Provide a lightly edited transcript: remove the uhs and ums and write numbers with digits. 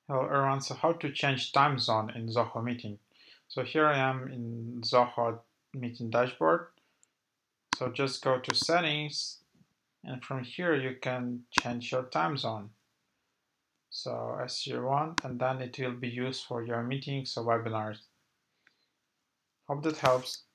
Hello everyone, so how to change time zone in ZOHO meeting. So here I am in ZOHO meeting dashboard. So just go to settings and from here you can change your time zone. So as you want, and then it will be used for your meetings or webinars. Hope that helps.